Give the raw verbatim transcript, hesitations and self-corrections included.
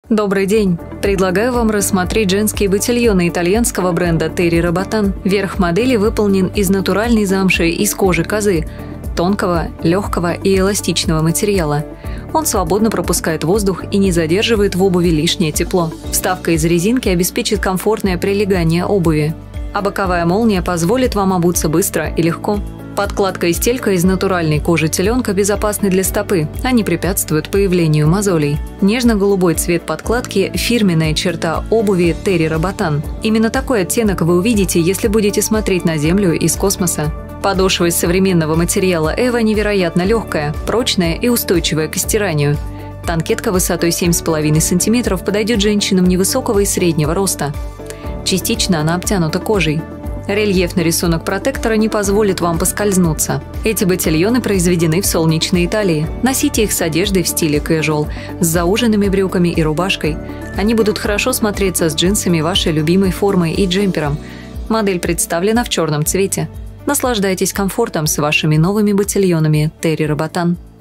Добрый день! Предлагаю вам рассмотреть женские ботильоны итальянского бренда Terry Robotan. Верх модели выполнен из натуральной замши из кожи козы, тонкого, легкого и эластичного материала. Он свободно пропускает воздух и не задерживает в обуви лишнее тепло. Вставка из резинки обеспечит комфортное прилегание обуви, а боковая молния позволит вам обуться быстро и легко. Подкладка и стелька из натуральной кожи теленка безопасны для стопы, они препятствуют появлению мозолей. Нежно-голубой цвет подкладки – фирменная черта обуви Terry Robotan. Именно такой оттенок вы увидите, если будете смотреть на Землю из космоса. Подошва из современного материала Эва невероятно легкая, прочная и устойчивая к стиранию. Танкетка высотой семь с половиной сантиметров подойдет женщинам невысокого и среднего роста. Частично она обтянута кожей. Рельефный рисунок протектора не позволит вам поскользнуться. Эти ботильоны произведены в солнечной Италии. Носите их с одеждой в стиле casual, с зауженными брюками и рубашкой. Они будут хорошо смотреться с джинсами вашей любимой формы и джемпером. Модель представлена в черном цвете. Наслаждайтесь комфортом с вашими новыми ботильонами Terry Robotan.